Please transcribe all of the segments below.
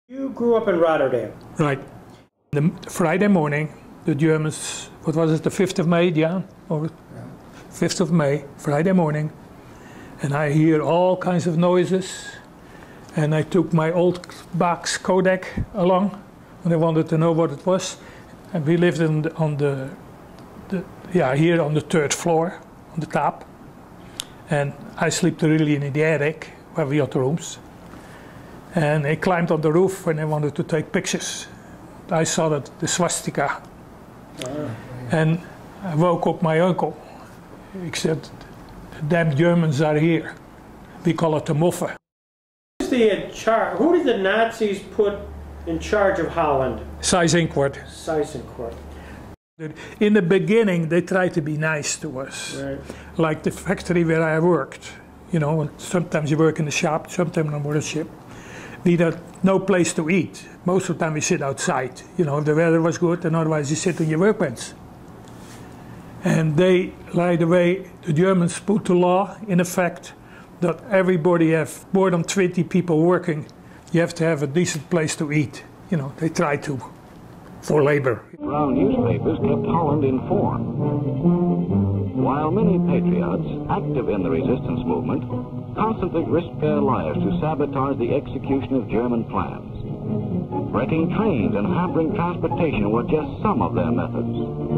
You grew up in Rotterdam. Right. The Friday morning, the Germans, what was it, the 5th of May, Jan? Or 5th of May, Friday morning. And I hear all kinds of noises. And I took my old Bax Kodak along, and I wanted to know what it was. And we lived here on the 3rd floor, on the top. And I slept really in the attic, where we had rooms. And I climbed on the roof and I wanted to take pictures. I saw that the swastika. And I woke up my uncle. He said, "The damn Germans are here. We call it the Muffe." Who did the Nazis put in charge of Holland? Seyss-Inquart. Seyss-Inquart. In the beginning, they tried to be nice to us. Right. Like the factory where I worked. You know, sometimes you work in the shop, sometimes on board a ship. We had no place to eat. Most of the time we sit outside. You know, if the weather was good, and otherwise you sit on your workbench. And they, right away, the Germans put the law in effect that everybody have more than 20 people working. You have to have a decent place to eat. You know, they try to, for labor. Brown newspapers kept Holland informed. While many patriots, active in the resistance movement, constantly risked their lives to sabotage the execution of German plans. Wrecking trains and hampering transportation were just some of their methods.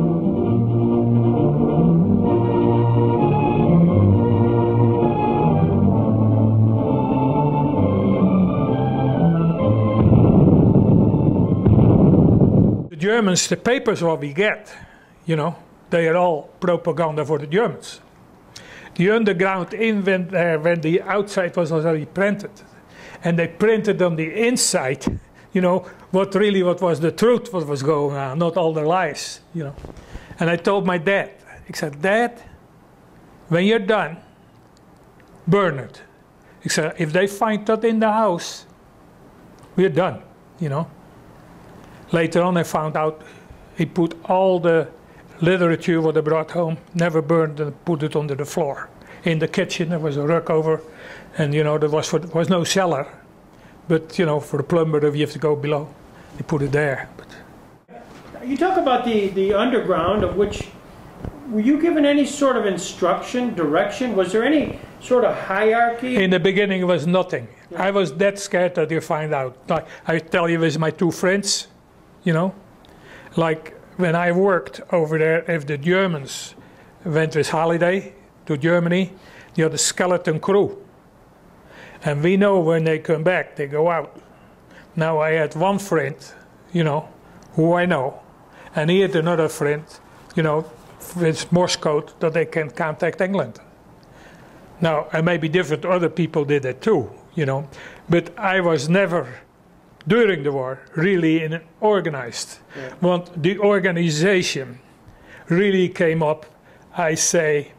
The Germans, the papers what we get, you know, they are all propaganda for the Germans. The underground went there when the outside was already printed. And they printed on the inside, you know, what was the truth, what was going on, not all the lies, you know. And I told my dad, I said, "Dad, when you're done, burn it." I said, "If they find that in the house, we're done, you know." Later on I found out he put all the literature what I brought home, never burned, and put it under the floor. In the kitchen there was a rug over, and you know there was no cellar. But you know, for the plumber if you have to go below, they put it there. But you talk about the underground, of which, were you given any sort of instruction, direction? Was there any sort of hierarchy? In the beginning it was nothing. Yeah. I was that scared that you find out. Like, I tell you with my two friends, you know, like when I worked over there, if the Germans went with holiday to Germany, they had a skeleton crew. And we know when they come back, they go out. Now I had one friend, you know, who I know, and he had another friend, you know, with Morse code that they can contact England. Now, it may be different, other people did that too, you know, but I was never, during the war, really organized. Yeah. Want the organization really came up, I say,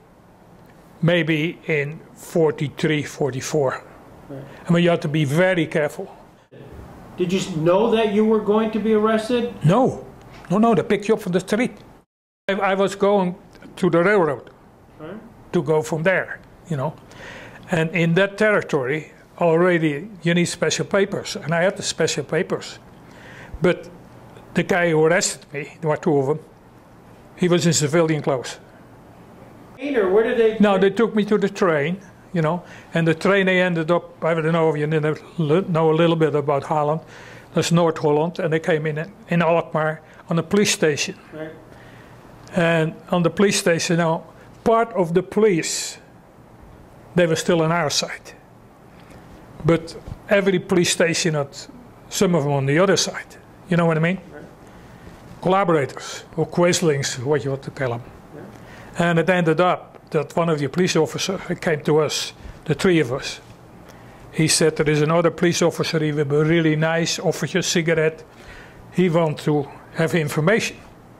maybe in 43, 44. Right. I mean, you have to be very careful. Did you know that you were going to be arrested? No, they picked you up from the street. I was going to the railroad to go from there, you know. And in that territory, already you need special papers, and I had the special papers. But the guy who arrested me, there were two of them, he was in civilian clothes. Or where did they? No, they took me to the train, you know, and the train they ended up, I don't know if you know a little bit about Holland, that's North Holland, and they came in Alkmaar on a police station. Right. And on the police station, now, part of the police, they were still on our side. But every police station had some of them on the other side. You know what I mean? Right. Collaborators, or Quislings, what you want to call them. Yeah. And it ended up that one of the police officers came to us, the three of us. He said, there is another police officer, he will be really nice, offered you a cigarette. He wants to have information.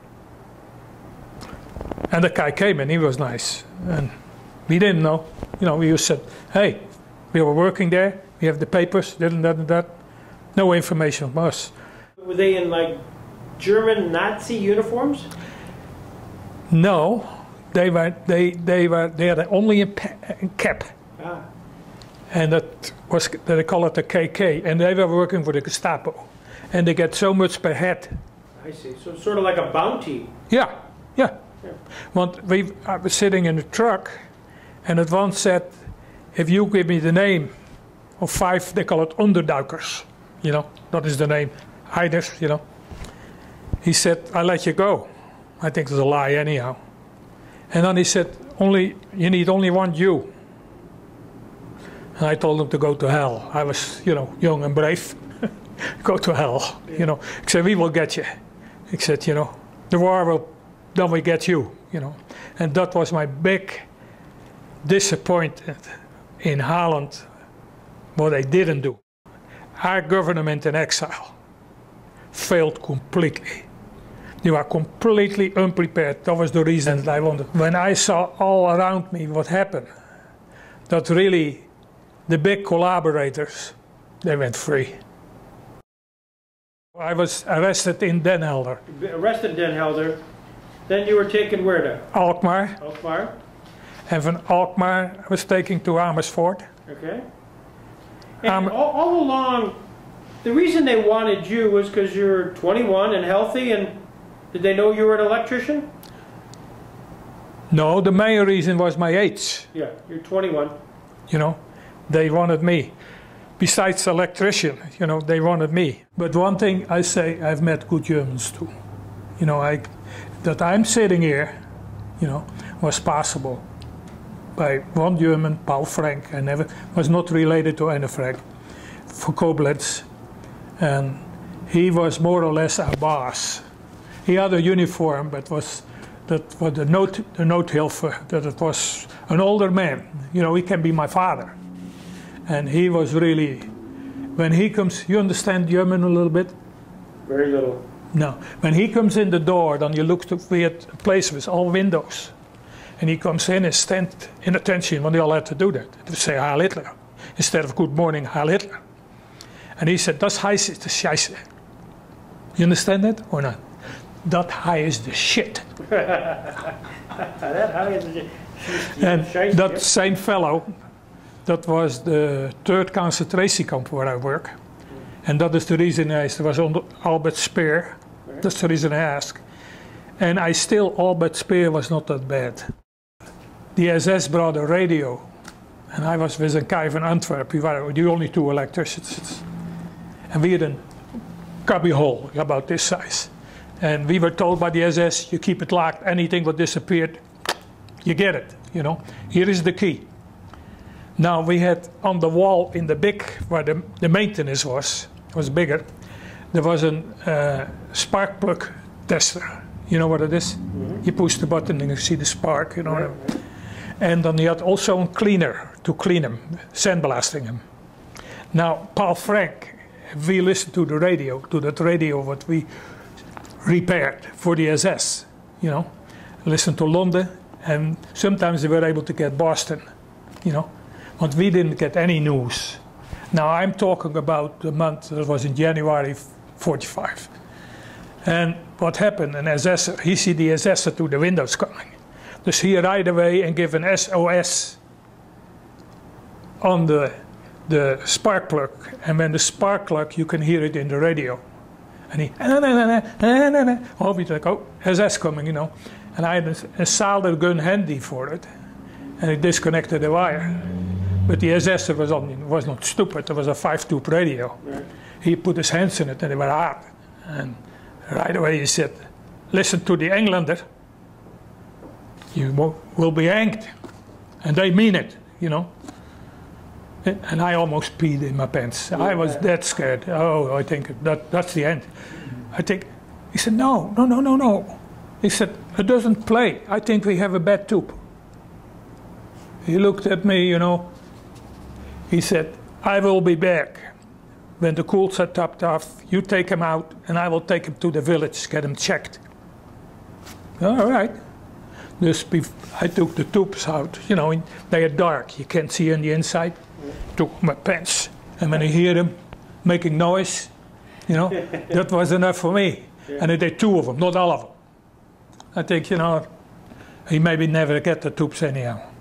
And the guy came and he was nice. And we didn't know. You know, we just said, hey, we were working there, we have the papers, that. No information from us. Were they in like German Nazi uniforms? No, they had only a cap. and that they call it the KK, and they were working for the Gestapo, and they get so much per head. I see. So it's sort of like a bounty. Yeah. Yeah. Want I was sitting in the truck, and it once said, if you give me the name of 5, they call it onderduikers, you know, that is the name, hiders, you know. He said, I'll let you go. I think it's a lie anyhow. And then he said, you need only one Jew. And I told him to go to hell. I was, you know, young and brave. Go to hell, you know. I said, we will get you. He said, you know, the war will, then we get you, you know. And that was my big disappointment in Holland, what they didn't do. Our government in exile failed completely. They were completely unprepared. That was the reason I wanted. When I saw all around me what happened, that really the big collaborators, they went free. I was arrested in Den Helder. Arrested in Den Helder. Then you were taken where to? Alkmaar. Alkmaar. And from Alkmaar I was taken to Amersfoort. Okay. And all along, the reason they wanted you was because you're 21 and healthy, and did they know you were an electrician? No, the main reason was my age. Yeah, you're 21. You know, they wanted me. Besides electrician, you know, they wanted me. But one thing I say, I've met good Germans too. You know, that I'm sitting here, you know, was possible by one German, Paul Frank. I never was not related to Anne Frank, for Koblenz, and he was more or less our boss. He had a uniform, but was the noodhilfe, that it was an older man. You know, he can be my father, and he was really. When he comes, you understand German a little bit? Very little. No, when he comes in the door, then you look to we had a place with all windows. And he comes in and stand in attention when they all had to do that. To say Heil Hitler. Instead of good morning, Heil Hitler. And he said, das heißt ist the Scheiße. You understand that or not? That high is the shit. That high is the shit. And that same fellow, that was the 3rd concentration camp where I work. And that is the reason I was on Albert Speer. That's the reason I ask. And Albert Speer was not that bad. The SS brought a radio, and I was with a guy from Antwerp. We were the only 2 electricians. And we had a cubby hole about this size. And we were told by the SS, you keep it locked, anything that disappeared, you get it, you know. Here is the key. Now we had on the wall in the big, where the maintenance was bigger, there was a spark plug tester. You know what it is? Mm-hmm. You push the button and you see the spark, you know. Right. And then you had also a cleaner to clean them, sandblasting them. Now, Paul Frank, we listened to the radio, to that radio what we repaired for the SS, you know. Listened to London, and sometimes they were able to get Boston, you know. But we didn't get any news. Now, I'm talking about the month that was in January 45. And what happened, an SS'er, he see the SS'er to the windows coming. Dus he right away and give an SOS on the spark plug. And when the spark plug, you can hear it in the radio. And he, oh, we think, oh, SS coming, you know. And I had a solder gun handy for it. And it disconnected the wire. But the SS'er was not stupid, it was a 5-tube radio. Right. He put his hands in it and they were hard. And right away he said, listen to the Englander, you will be hanged. And they mean it, you know. And I almost peed in my pants. Yeah. I was that scared. Oh, I think that's the end. I think, he said, no. He said, it doesn't play. I think we have a bad tube. He looked at me, you know. He said, I will be back. When the cools are topped off, you take him out and I will take him to the village, get him checked. All right. I took the tubes out, you know, they are dark, you can't see on the inside. Took my pants, and when I hear them making noise, you know, that was enough for me. Yeah. And I did 2 of them, not all of them. I think, you know, he maybe never get the tubes anyhow.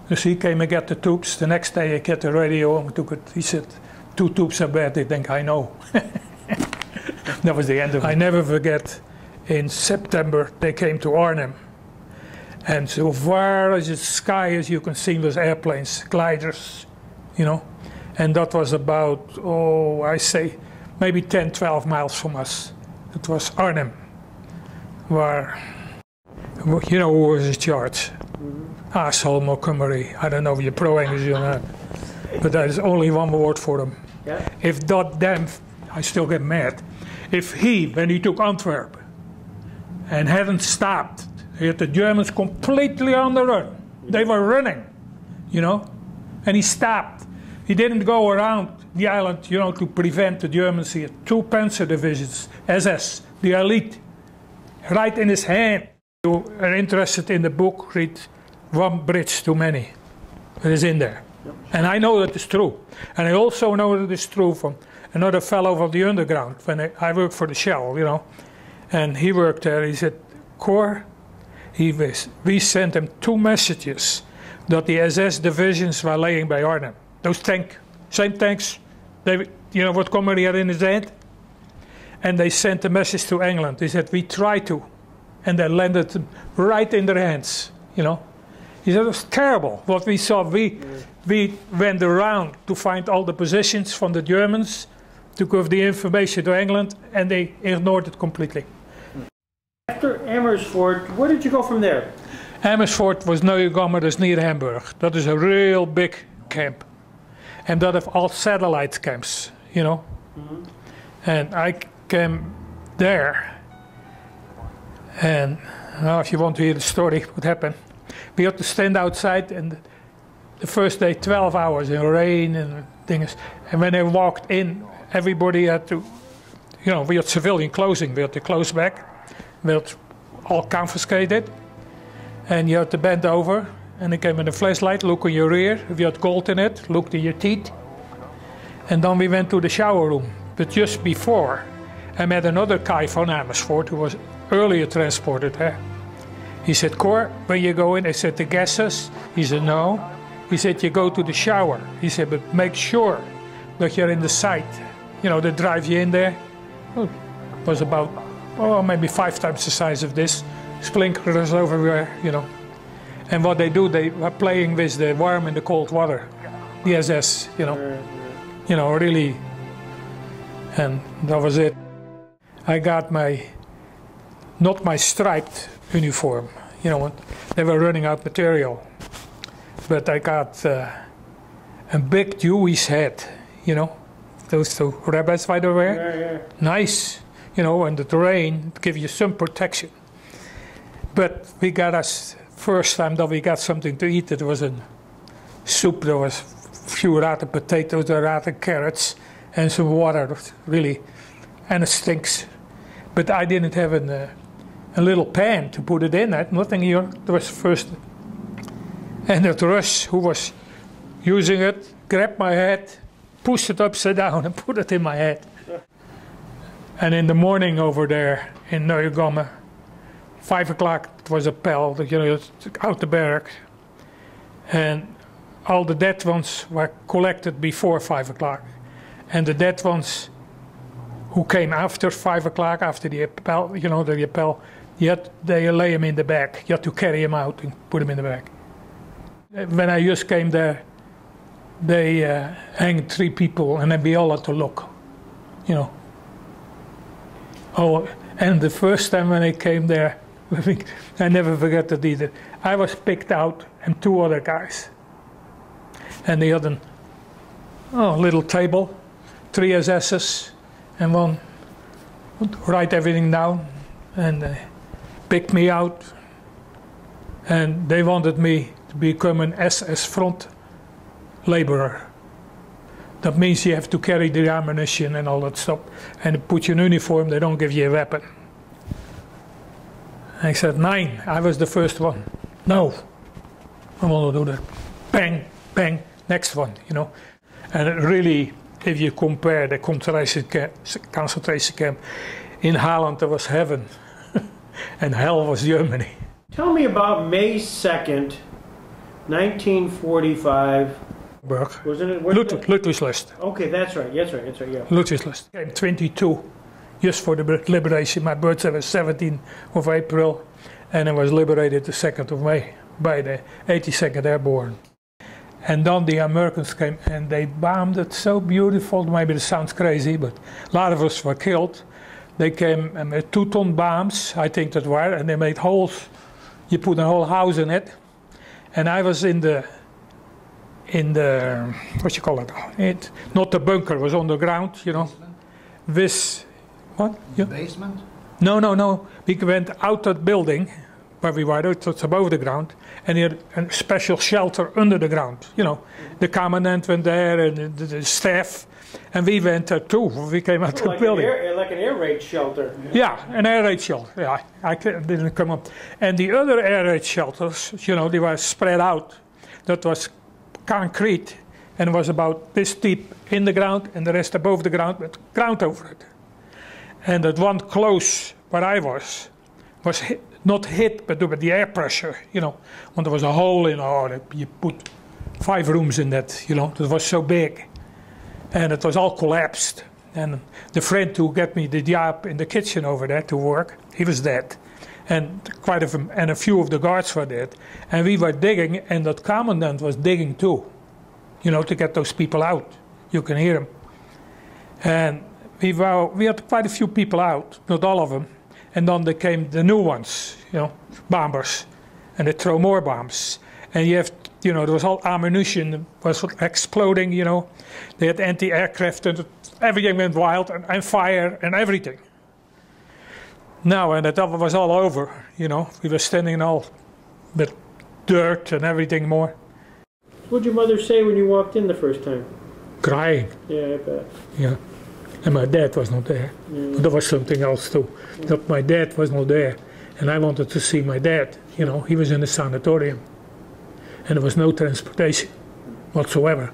So he came and got the tubes. The next day I get the radio and took it. He said, 2 tubes are bad. They think I know. That was the end of it. I never forget, in September they came to Arnhem. And so far as the sky as you can see was airplanes, gliders, you know. And that was about, oh, I say, maybe 10, 12 miles from us. It was Arnhem, where, you know, who was in charge? Asshole Montgomery. I don't know if you're pro-English or not, but there's only one word for him. Yeah. If that damn, I still get mad. If he, when he took Antwerp and hadn't stopped, he had the Germans completely on the run. They were running, you know, and he stopped. He didn't go around the island, you know, to prevent the Germans. He had 2 panzer divisions, SS, the elite, right in his hand. If you are interested in the book, read One Bridge Too Many. It is in there. Yep. And I know that it's true. And I also know that it's true from another fellow from the underground. When I worked for the Shell, you know, and he worked there. He said, Cor, we sent him 2 messages that the SS divisions were laying by Arnhem. Those same tanks, they, you know what Montgomery had in his hand? And they sent a message to England. They said, we tried to. And they landed them right in their hands, you know. He said, it was terrible what we saw. We went around to find all the positions from the Germans, to give the information to England, and they ignored it completely. After Amersfoort, where did you go from there? Amersfoort was Neuengamme, that's near Hamburg. That is a real big camp. And that have all satellite camps, you know. Mm-hmm. And I came there. And now if you want to hear the story, what happened? We had to stand outside, and the first day 12 hours in rain and things. And when I walked in, everybody had to, you know, we had civilian clothing. We had the clothes back. We had all confiscated. And you had to bend over. And they came with a flashlight, look in your rear. If you had gold in it, looked in your teeth. And then we went to the shower room. But just before, I met another guy from Amersfoort who was earlier transported there. He said, Cor, when you go in, I said, the gases? He said, no. He said, you go to the shower. He said, but make sure that you're in the site. You know, they drive you in there. Well, it was about, maybe 5 times the size of this. Sprinklers everywhere, you know. And what they do, they were playing with the warm and the cold water. The SS, you know. You know, really. And that was it. I got not my striped uniform, you know, they were running out material. But I got a big Jewish hat, you know, those 2 rabbits by the way. Yeah. Nice, you know, and the terrain give you some protection. But we got us, first time that we got something to eat, it was a soup, there was a few rotten potatoes, there were rotten carrots, and some water, really, and it stinks. But I didn't have a little pan to put it in. I had nothing here. There was first, and that Russ who was using it grabbed my head, pushed it upside down, and put it in my head. And in the morning over there in Neuengamme, 5 o'clock, it was a pal, you know, out the barrack, and all the dead ones were collected before 5 o'clock, and the dead ones who came after 5 o'clock, after the appel, you know, the appel, yet they lay him in the back. You had to carry him out and put him in the back. When I just came there, they hanged 3 people, and then we all had to look, you know. Oh, and the first time when I came there, I never forget that either. I was picked out and 2 other guys. And they had a little table, 3 SS's, and one would write everything down, and picked me out, and they wanted me to become an SS front laborer. That means you have to carry the ammunition and all that stuff, and to put you in uniform, they don't give you a weapon. I said, 9, I was the first one. No, I want to do that. Bang, bang, next one, you know. And it really, if you compare the concentration camp, in Holland there was heaven. And hell was Germany. Tell me about May 2nd, 1945, Berg. wasn't it? Wasn't it? Ludwigslust. Okay, that's right, yeah. Ludwigslust. Came 22, just for the liberation. My birthday was 17th of April, and I was liberated the 2nd of May by the 82nd Airborne. And then the Americans came and they bombed it so beautiful. Maybe it sounds crazy, but a lot of us were killed. They came with 2-ton bombs, I think that were, and they made holes. You put a whole house in it. And I was in the what you call it? Not the bunker, it was underground, you know. This, what? The basement? No. We went out that building where we were, it was above the ground, and he had a special shelter under the ground. You know, the commandant went there and the staff, and we went there too. We came out the building. Like an air raid shelter. Yeah, an air raid shelter. Yeah, I didn't come up. And the other air raid shelters, you know, they were spread out. That was concrete, and it was about this deep in the ground, and the rest above the ground with ground over it. And that one close where I was not hit, but with the air pressure, you know, when there was a hole in, you put 5 rooms in that, you know, it was so big. And it was all collapsed. And the friend who got me the job in the kitchen over there to work, he was dead. And a few of the guards were dead. And we were digging, and that commandant was digging too, you know, to get those people out. You can hear him. And we had quite a few people out, not all of them. And then there came the new ones, you know, bombers, and they throw more bombs. And you know, there was all ammunition was exploding, you know. They had anti-aircraft, and everything went wild, and fire, and everything. Now, when that was all over, you know, we were standing all with dirt and everything more. What did your mother say when you walked in the first time? Crying. Yeah, I bet. Yeah. And my dad was not there. Yeah. There was something else too. That my dad was not there. And I wanted to see my dad. You know, he was in the sanatorium. And there was no transportation whatsoever.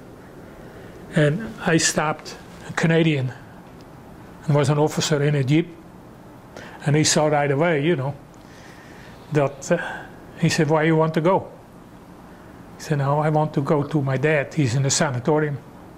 And I stopped a Canadian. And was an officer in a jeep. And he saw right away, you know, that he said, "Why you want to go?" He said, "No, I want to go to my dad. He's in the sanatorium."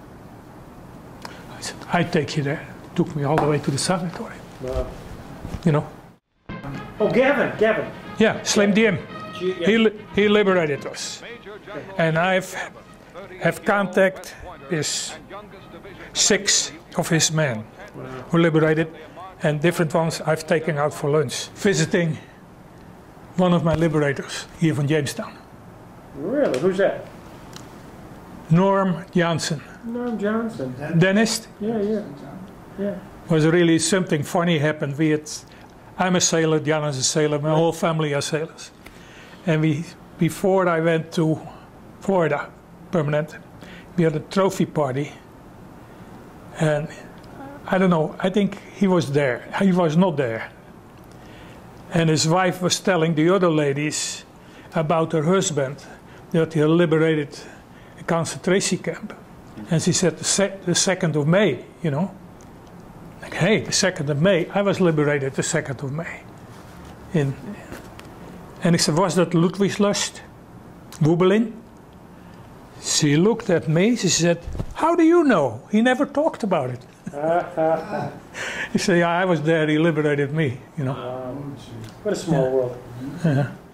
I said, "I take you there." Took me all the way to the sanatorium. Wow. You know. Oh, Gavin. Yeah, Slim Jim. Yeah. He liberated us. And I've contact with 6 of his men who liberated, and different ones I've taken out for lunch, visiting one of my liberators here from Jamestown. Really? Who's that? Norm Johnson. Norm Johnson. Dentist. Yeah. Was really something funny happened. I'm a sailor, Jan is a sailor, my whole family are sailors. And before I went to Florida, permanent, we had a trophy party. And I don't know, I think he was there. He was not there. And his wife was telling the other ladies about her husband, that he had liberated a concentration camp. And she said, the 2nd of May, you know. Like, hey, the 2nd of May, I was liberated the 2nd of May. And I said, was that Ludwigslust? Woebelin? She looked at me, she said, how do you know? He never talked about it. He said, yeah, I was there, he liberated me, you know. What a small world. Yeah.